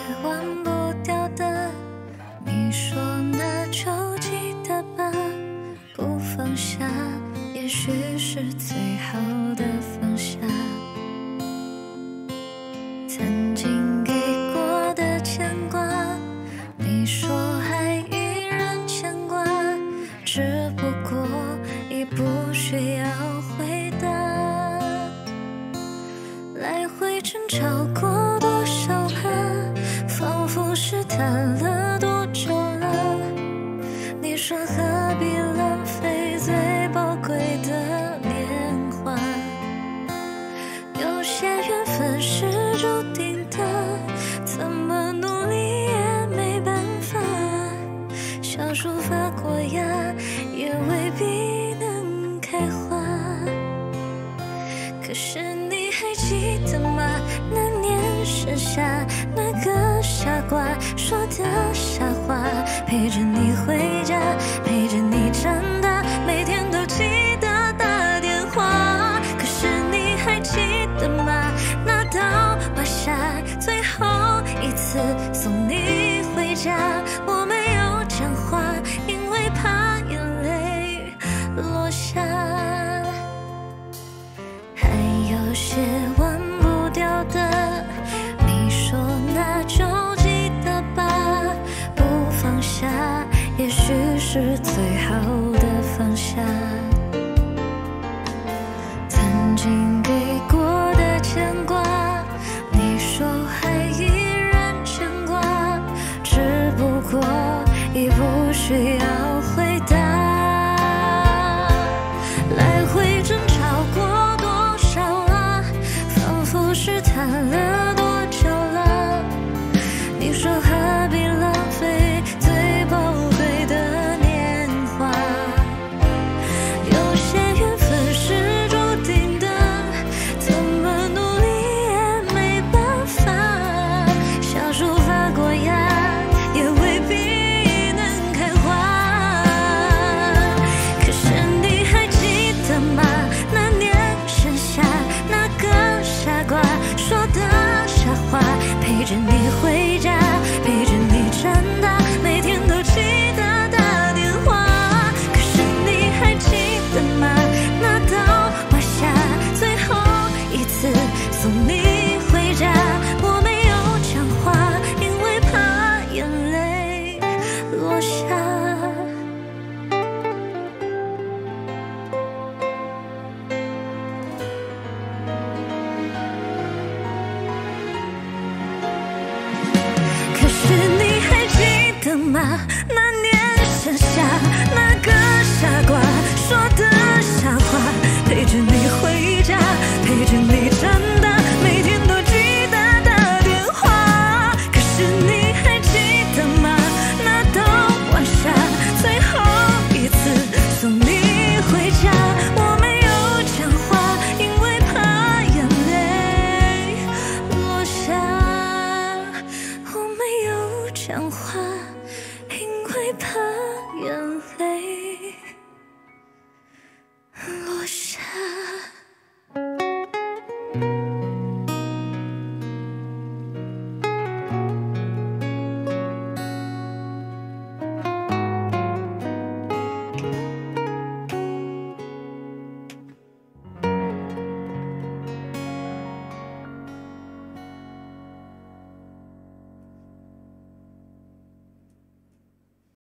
忘不掉的，你说那就记得吧，不放下也许是最好的放下。曾经给过的牵挂，你说还依然牵挂，只不过已不需要回答。来回争吵过多少了，仿佛是谈了多久了。你说何必浪费最宝贵的年华，有些缘分是注定的，怎么努力也没办法。小树发过芽，也未必能开花。可是你还记得吗？那年盛夏，那个傻瓜说的傻话，陪着你回家，陪着你长大，每天都记得打电话。可是你还记得吗？那道晚霞，最后一次送你回家，我没有讲话，因为怕眼泪落下。还有些忘不掉的，你说那就记得吧，不放下也许是最好的放下。曾经给过的牵挂，你说还依然牵挂，只不过已不需要回答。来回争吵过多少了，仿佛是谈了多久了。你说何必浪费最宝贵的年华，有些缘分是注定的，怎么努力也没办法。小树发过芽，也未必能开花。可是你还记得吗？那年盛夏，那个傻瓜说的傻话，陪着你回家，陪着你长大，每天都记得打电话。可是你还记得吗？那道晚霞，最后一次送你回家，我没有讲话，因为怕眼泪落下。可是你还记得吗？那年盛夏，那个傻瓜说的